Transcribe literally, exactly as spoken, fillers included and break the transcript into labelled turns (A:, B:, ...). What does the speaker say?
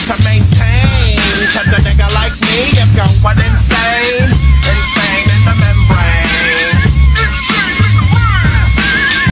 A: to maintain. Cause a nigga like me is going insane.